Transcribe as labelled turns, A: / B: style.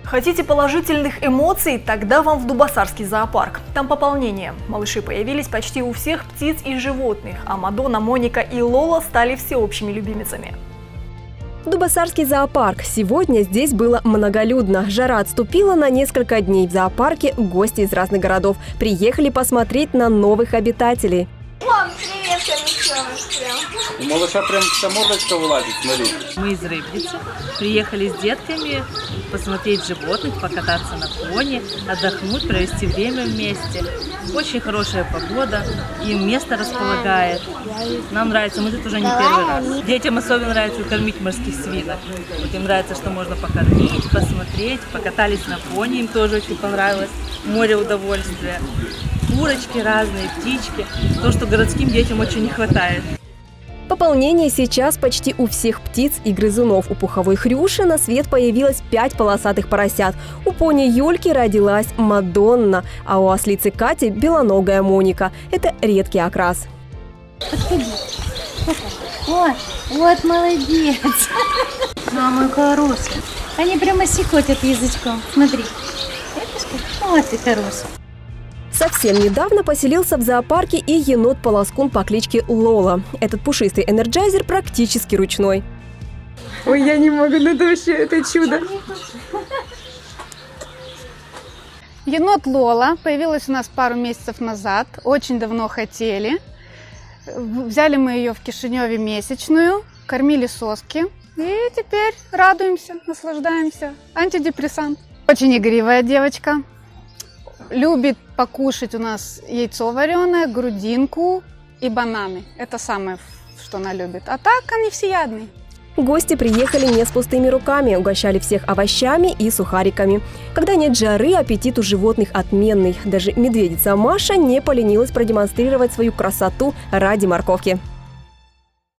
A: Хотите положительных эмоций? Тогда вам в Дубасарский зоопарк. Там пополнение. Малыши появились почти у всех птиц и животных, а Мадонна, Моника и Лола стали всеобщими любимицами.
B: Дубасарский зоопарк. Сегодня здесь было многолюдно. Жара отступила на несколько дней. В зоопарке гости из разных городов приехали посмотреть на новых обитателей.
C: Мам, привет, девочки.
D: У малыша прям вся мордочка вылазит, смотри.
E: Мы из Рыбницы приехали с детками посмотреть животных, покататься на пони, отдохнуть, провести время вместе. Очень хорошая погода, и место располагает. Нам нравится, мы тут уже не первый раз. Детям особенно нравится кормить морских свинок. Вот им нравится, что можно покормить, посмотреть, покатались на пони, им тоже очень понравилось. Море удовольствия. Курочки разные, птички. То, что городским детям очень не хватает.
B: Пополнение сейчас почти у всех птиц и грызунов. У пуховой хрюши на свет появилось 5 полосатых поросят. У пони Юльки родилась Мадонна, а у ослицы Кати белоногая Моника. Это редкий окрас.
F: Подходи. Вот молодец. Мой хороший. Они прямо сикотят язычком. Смотри. Вот ты хороший.
B: Совсем недавно поселился в зоопарке и енот-полоскун по кличке Лола. Этот пушистый энерджайзер практически ручной.
G: Ой, я не могу, ну это вообще это чудо.
H: Енот Лола появилась у нас пару месяцев назад. Очень давно хотели. Взяли мы ее в Кишиневе месячную, кормили соски. И теперь радуемся, наслаждаемся. Антидепрессант. Очень игривая девочка. Любит покушать у нас яйцо вареное, грудинку и бананы. Это самое, что она любит. А так они всеядные.
B: Гости приехали не с пустыми руками, угощали всех овощами и сухариками. Когда нет жары, аппетит у животных отменный. Даже медведица Маша не поленилась продемонстрировать свою красоту ради морковки.